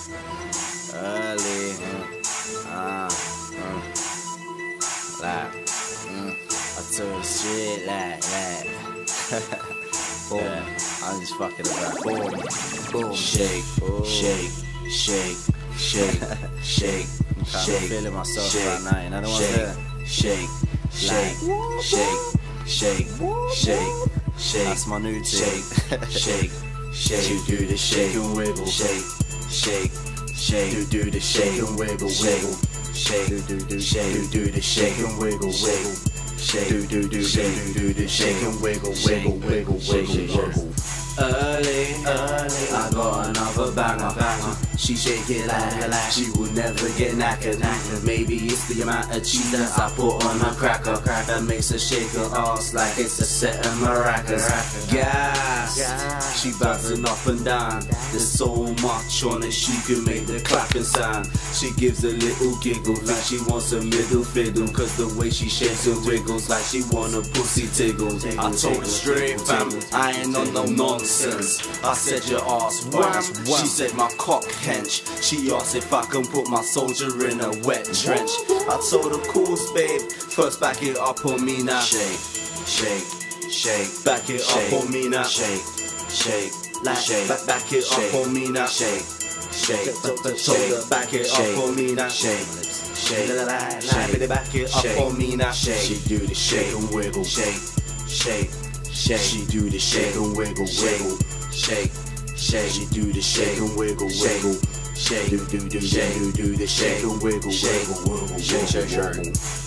Early, like, I took the shit like, boom, yeah, I'm just fucking about, boom, boom, shake, boom. Shake, shake, shake, shake, shake, I'm feeling myself shake, right now, you know what I'm saying? Shake, shake, shake, shake, shake, shake, that's my new shake, shake, shake, you do the shake and wiggle, shake, shake, shake, you do the shake and wiggle, wiggle, shake, do shake, you do the shake and wiggle, wiggle, shake, do the shake and wiggle, wiggle, wiggle, wiggle, wiggle. Early, I got another banger. She shake it like she will never get knackered. Maybe it's the amount of cheese that I put on a cracker that makes her shake her ass like it's a set of maracas. Gas, she bouncing up and down. There's so much on it, she can make the clapping sound. She gives a little giggle like she wants a middle fiddle, cause the way she shakes and wiggles like she want a pussy tickle. I told her straight, fam, I ain't on no nonsense. I said your ass wham. She said my cock hench. She asked if I can put my soldier in a wet trench. I told her course babe, first back it up on me now. Shake, shake, shake, back it up on me now. Shake, shake, like shake, back it up on me now. Shake, shake, told her back it up on me now. Shake, shake, back it up on me now. She do the shake and wiggle, shake, shake, shake. She do the shake and wiggle, wiggle, shake, shake. She do the shake and wiggle, wiggle, shake, do the shake and wiggle, wiggle, wiggle, shake, shake, shake.